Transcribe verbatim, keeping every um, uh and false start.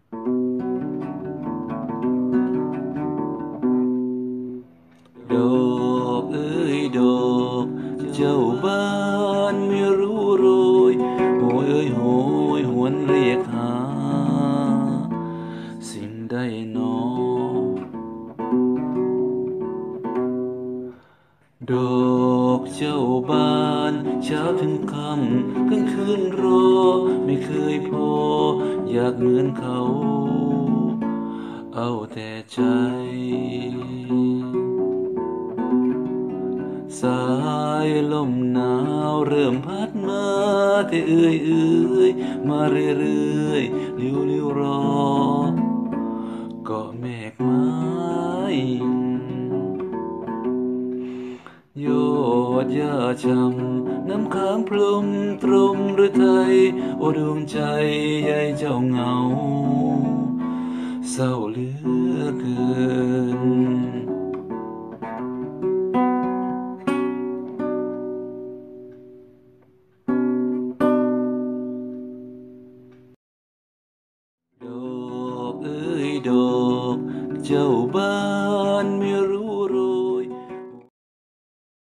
ดอกเอ้ยดอกเจ้าบ้านไม่รู้โรยโหยเอ้ยโหยหวนเรียกหาสิ่งใดหนอดอกเจ้าบานเช้าถึงค่ำกลางคืนรอไม่เคยพออยากเหมือนเขาเอาแต่ใจสายลมหนาวเริ่มพัดมาแต่เอ่ยเอ่ยมาเรื่อยๆลิ้วลิ้วรอเกาะเมฆไม้ยอดหญ้าช้ำน้ำค้างพลมตรมหรือไทยโอดวงใจใยเจ้าเหงาเศร้าเหลือเกินดอกเอ้ยดอกเจ้าบ้า